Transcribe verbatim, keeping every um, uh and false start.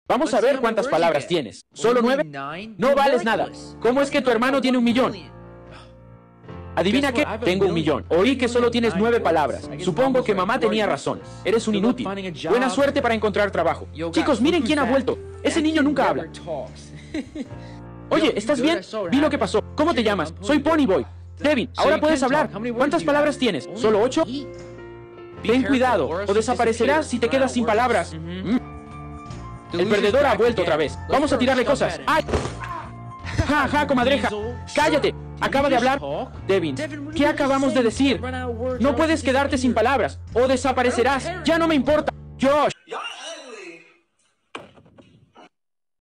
Vamos a ver cuántas palabras tienes. ¿Solo nueve? No vales nada. ¿Cómo es que tu hermano tiene un millón? ¿Adivina qué? Tengo un millón. Oí que solo tienes nueve palabras. Supongo que mamá tenía razón. Eres un inútil. Buena suerte para encontrar trabajo. Chicos, miren quién ha vuelto. Ese niño nunca habla. Oye, ¿estás bien? Vi lo que pasó. ¿Cómo te llamas? Soy Ponyboy. Devin, ahora puedes hablar. ¿Cuántas palabras tienes? ¿Solo ocho? Ten cuidado, o desaparecerás si te quedas sin palabras. Mm. El perdedor ha vuelto otra vez. Vamos a tirarle cosas. ¡Ay! ¡Ja, ja, comadreja! ¡Cállate! Acaba de hablar Devin. ¿Qué acabamos de decir? No puedes quedarte sin palabras, o desaparecerás. Ya no me importa. Josh.